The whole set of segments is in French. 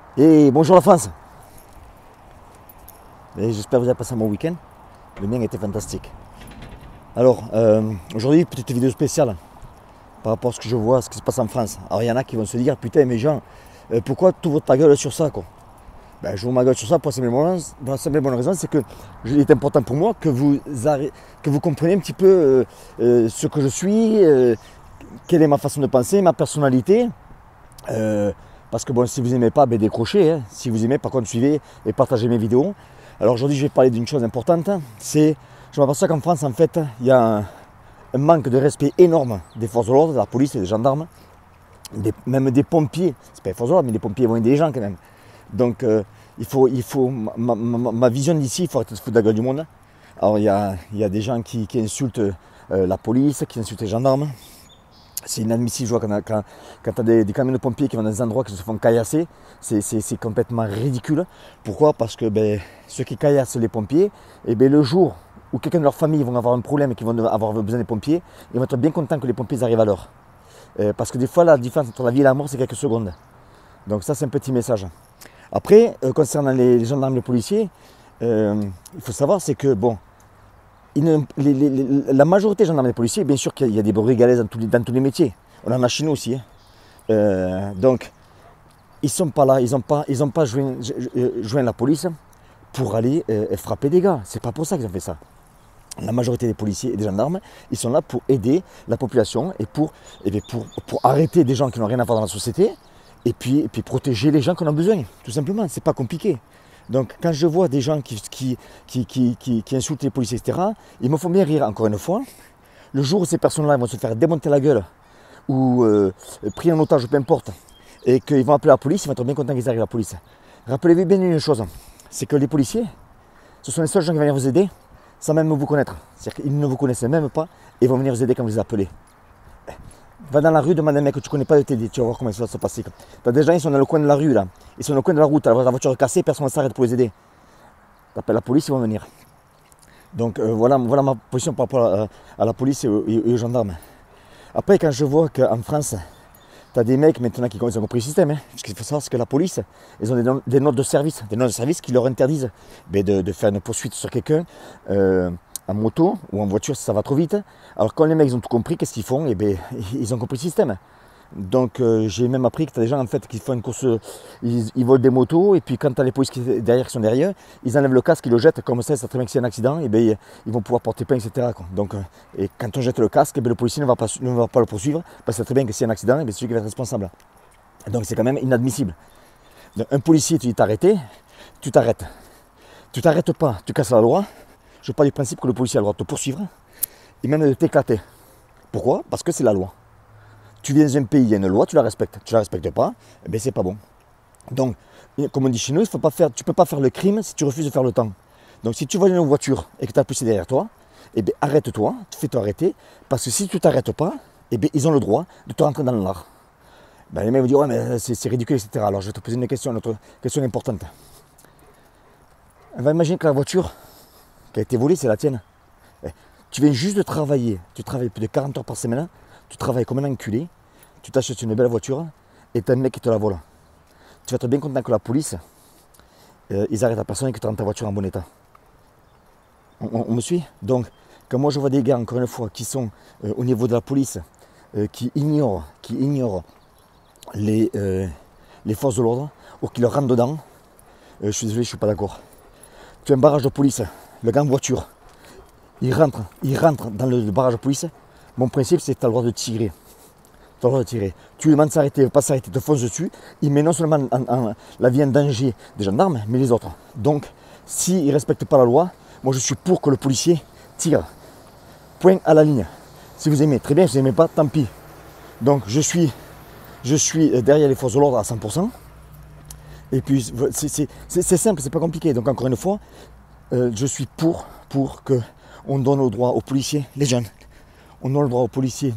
Et bonjour la France. J'espère que vous avez passé un bon week-end. Le mien était fantastique. Alors, aujourd'hui, petite vidéo spéciale par rapport à ce que je vois, ce qui se passe en France. Alors, il y en a qui vont se dire, putain, mais Jean, pourquoi tu ouvres ta gueule sur ça, quoi? Ben, je ouvre ma gueule sur ça pour la simple bonne raison, c'est que il est important pour moi que vous compreniez un petit peu ce que je suis, quelle est ma façon de penser, ma personnalité. Parce que bon, si vous n'aimez pas, ben décrochez. Hein. Si vous aimez, par contre, suivez et partagez mes vidéos. Alors aujourd'hui, je vais parler d'une chose importante. C'est, je m'aperçois qu'en France, en fait, il y a un manque de respect énorme des forces de l'ordre, de la police et des gendarmes, même des pompiers. C'est pas les forces de l'ordre, mais les pompiers vont aider les gens quand même. Donc, ma vision d'ici, il faut arrêter de se foutre de la gueule du monde. Alors, il y a des gens qui insultent la police, qui insultent les gendarmes. C'est inadmissible, je vois, quand tu as des camions de pompiers qui vont dans des endroits qui se font caillasser, c'est complètement ridicule. Pourquoi? Parce que ceux qui caillassent les pompiers, le jour où quelqu'un de leur famille vont avoir un problème et qu'ils vont avoir besoin des pompiers, ils vont être bien contents que les pompiers arrivent à l'heure. Parce que des fois, la différence entre la vie et la mort, c'est quelques secondes. Donc ça, c'est un petit message. Après, concernant les gendarmes et les policiers, il faut savoir, c'est que, bon, la majorité des gendarmes et des policiers, bien sûr qu'il y a des brebis galaises dans tous les métiers. On en a chez nous aussi. Hein. Donc, ils ne sont pas là, ils n'ont pas joint la police pour aller frapper des gars. C'est pas pour ça qu'ils ont fait ça. La majorité des policiers et des gendarmes, ils sont là pour aider la population et pour arrêter des gens qui n'ont rien à voir dans la société et puis protéger les gens qui en ont besoin. Tout simplement, c'est pas compliqué. Donc quand je vois des gens qui insultent les policiers, etc., ils me font bien rire, encore une fois. Le jour où ces personnes-là vont se faire démonter la gueule ou pris en otage, peu importe, et qu'ils vont appeler la police, ils vont être bien contents qu'ils arrivent à la police. Rappelez-vous bien une chose, c'est que les policiers, ce sont les seuls gens qui vont venir vous aider sans même vous connaître. C'est-à-dire qu'ils ne vous connaissent même pas et ils vont venir vous aider quand vous les appelez. Va dans la rue, demande à un mec que tu ne connais pas de t'aider, tu vas voir comment ça va se passer. Tu as des gens, ils sont dans le coin de la rue, là. Ils sont dans le coin de la route, la voiture cassée, personne ne s'arrête pour les aider. Tu appelles la police, ils vont venir. Donc voilà ma position par rapport à la police et aux gendarmes. Après, quand je vois qu'en France, tu as des mecs maintenant qui ont compris le système, hein, parce qu'il faut savoir que la police, ils ont des notes de service, qui leur interdisent de faire une poursuite sur quelqu'un en moto ou en voiture si ça va trop vite. Alors quand les mecs ont tout compris, qu'est-ce qu'ils font? Ils ont compris le système. Donc j'ai même appris que tu as des gens en fait qui font une course, ils volent des motos et puis quand tu as les policiers qui sont derrière, ils enlèvent le casque, ils le jettent, comme ça, c'est très bien que s'il y a un accident, ils vont pouvoir porter plainte, etc. Quoi. Donc, et quand on jette le casque, le policier ne va pas le poursuivre, parce que c'est très bien que s'il y a un accident, c'est celui qui va être responsable. Donc c'est quand même inadmissible. Donc, un policier, tu dis t'arrêter, tu t'arrêtes. Tu t'arrêtes pas, tu casses la loi. Je pars du principe que le policier a le droit de te poursuivre et même de t'éclater. Pourquoi? Parce que c'est la loi. Tu viens dans un pays, il y a une loi, tu la respectes. Tu la respectes pas, c'est pas bon. Donc, comme on dit chez nous, tu ne peux pas faire le crime si tu refuses de faire le temps. Donc si tu vois une voiture et que tu as poussé derrière toi, arrête-toi, fais-toi arrêter, parce que si tu ne t'arrêtes pas, ils ont le droit de te rentrer dans le lard. Les mecs vont dire, ouais mais c'est ridicule, etc. Alors je vais te poser une autre question importante. On va imaginer que la voiture qui a été volée, c'est la tienne. Tu viens juste de travailler, tu travailles plus de 40 heures par semaine, tu travailles comme un enculé, tu t'achètes une belle voiture et tu as un mec qui te la vole. Tu vas être bien content que la police, ils arrêtent la personne et que tu rentres ta voiture en bon état. On me suit? Donc, quand moi je vois des gars, encore une fois, qui sont au niveau de la police, qui ignorent les forces de l'ordre, ou qui leur rentrent dedans, je suis désolé, je ne suis pas d'accord. Tu as un barrage de police, le gars en voiture, il rentre dans le barrage de police. Mon principe, c'est que tu as le droit de tirer. Tu as le droit de tirer. Tu lui demandes de s'arrêter, il ne veut pas s'arrêter, il te fonce dessus. Il met non seulement la vie en danger des gendarmes, mais les autres. Donc, s'il ne respecte pas la loi, moi je suis pour que le policier tire. Point à la ligne. Si vous aimez, très bien. Si vous n'aimez pas, tant pis. Donc, je suis derrière les forces de l'ordre à 100%. Et puis, c'est simple, c'est pas compliqué. Donc, encore une fois, je suis pour qu'on donne le droit aux policiers, les jeunes, on donne le droit aux policiers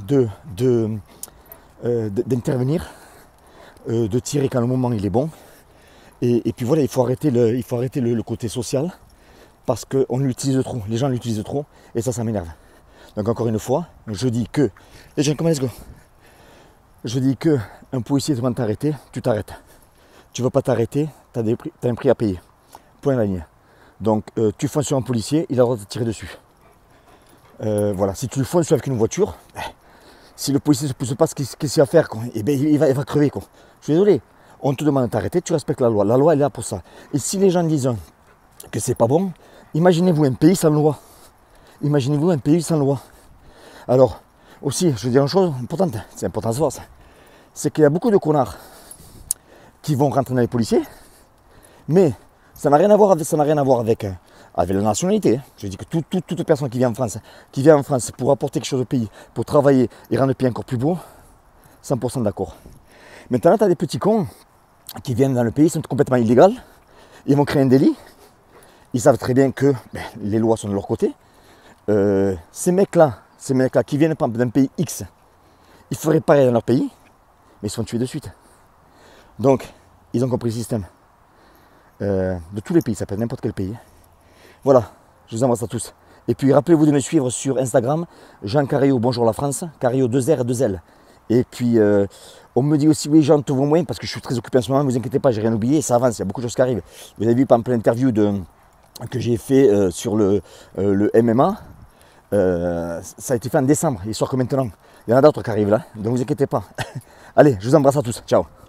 d'intervenir, de tirer quand le moment il est bon. Et puis voilà, il faut arrêter le côté social parce qu'on l'utilise trop, les gens l'utilisent trop et ça m'énerve. Donc encore une fois, je dis que, les jeunes, comment let's go. Je dis que un policier te demande de t'arrêter, tu t'arrêtes. tu ne veux pas t'arrêter, tu as un prix à payer. Point à la ligne. Donc tu fonces sur un policier, il a le droit de te tirer dessus. Voilà, si tu le fonces avec une voiture, si le policier ne se pousse pas, qu'est-ce qu'il va faire, quoi? Eh bien, il va crever, quoi. Je suis désolé. On te demande de t'arrêter, tu respectes la loi. La loi, elle est là pour ça. Et si les gens disent que c'est pas bon, imaginez-vous un pays sans loi. Imaginez-vous un pays sans loi. Alors, aussi, je vais dire une chose importante, c'est important de savoir ça. C'est qu'il y a beaucoup de connards qui vont rentrer dans les policiers, mais ça n'a rien à voir avec la nationalité. Je dis que toute personne qui vient en France pour apporter quelque chose au pays, pour travailler et rendre le pays encore plus beau, 100% d'accord. Maintenant, tu as des petits cons qui viennent dans le pays, sont complètement illégaux, ils vont créer un délit, ils savent très bien que les lois sont de leur côté. Ces mecs-là qui viennent d'un pays X, ils feraient pareil dans leur pays, mais ils se font tuer de suite. Donc, ils ont compris le système. De tous les pays, ça peut être n'importe quel pays. Voilà, je vous embrasse à tous. Et puis rappelez-vous de me suivre sur Instagram, Jean Carriot, bonjour la France, Carriot 2R et 2L. Et puis on me dit aussi, oui Jean, te vois moins parce que je suis très occupé en ce moment, ne vous inquiétez pas, j'ai rien oublié, ça avance, il y a beaucoup de choses qui arrivent. Vous avez vu par exemple l'interview que j'ai fait sur le MMA, ça a été fait en décembre, histoire que maintenant, il y en a d'autres qui arrivent là, donc ne vous inquiétez pas. Allez, je vous embrasse à tous, ciao.